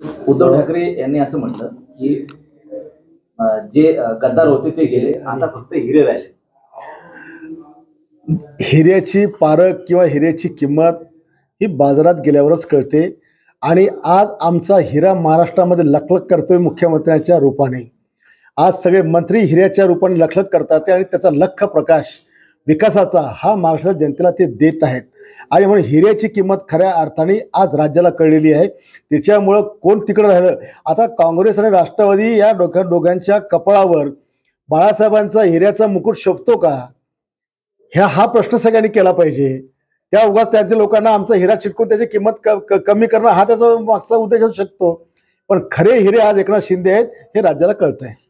उद्धव ठाकरे यांनी असं म्हटलं की जे गद्दार होते ते गेले, आता फक्त हिरे राहिले. हिऱ्याची पारख किंवा हिऱ्याची किंमत ही बाजारात गेल्यावरच कळते. आणि आज आमचा हिरा महाराष्ट्रामध्ये लखलख करतोय मुख्यमंत्र्यांच्या रूपाने. आज सगळे मंत्री हिऱ्याच्या रूपाने लखलख करतात आणि त्याचा लख प्रकाश विकासाचा हा महाराष्ट्राच्या जनतेला ते देत आहेत. आणि म्हणून हिऱ्याची किंमत खऱ्या अर्थाने आज राज्याला कळलेली आहे. त्याच्यामुळं कोण तिकडं राहिलं. आता काँग्रेस आणि राष्ट्रवादी या दोघांच्या कपाळावर बाळासाहेबांचा हिऱ्याचा मुकुट शोभतो का, हा प्रश्न सगळ्यांनी केला पाहिजे. त्या उगाच त्यातील लोकांना आमचा हिरा चिटकून त्याची किंमत कमी करणं हा त्याचा मागचा उद्देश असू शकतो. पण खरे हिरे आज एकनाथ शिंदे आहेत हे राज्याला कळतंय.